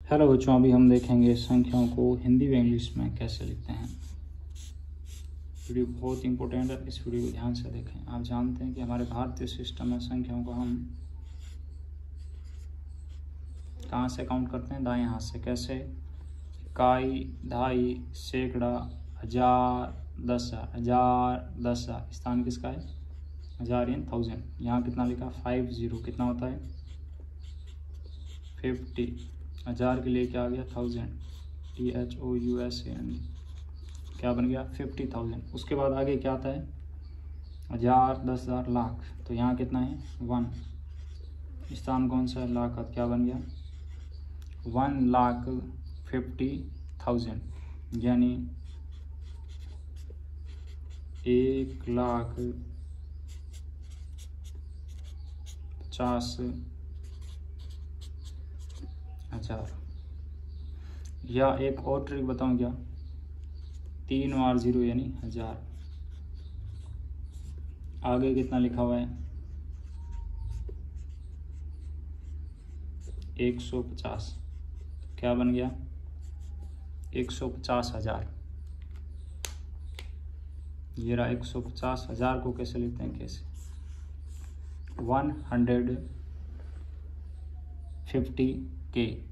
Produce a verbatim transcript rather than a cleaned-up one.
Hello बच्चों, अभी हम देखेंगे संख्याओं को हिंदी व इंग्लिश में कैसे लिखते हैं। वीडियो बहुत इंपॉर्टेंट है, इस वीडियो को ध्यान से देखें। आप जानते हैं कि हमारे भारतीय सिस्टम में संख्याओं को हम कहाँ से काउंट करते हैं? दाएं हाथ से। कैसे? इकाई, ढाई, सैकड़ा, हजार, दस हजार। हजार, दस हजार। स्थान किसका है? हजार यानी थाउजेंड। यहाँ कितना लिखा? Five zero. कितना होता है? फिफ्टी। हजार के लिए क्या आ गया? Thousand. T H O U S N. क्या बन गया? Fifty thousand. उसके बाद आगे क्या आता है? हजार, दस हजार, लाख। तो यहाँ कितना है? वन। स्थान कौन सा है? लाख का। क्या बन गया? वन लाख फिफ्टी थाउजेंड, यानी एक लाख पचास हजार। या एक और ट्रिक बताऊं क्या? तीन और जीरो यानी हजार। आगे कितना लिखा हुआ है? एक सौ पचास। क्या बन गया? एक सौ पचास हजार। ये रहा एक सौ पचास हजार। को कैसे लिखते हैं? कैसे? वन हंड्रेड फिफ्टी के।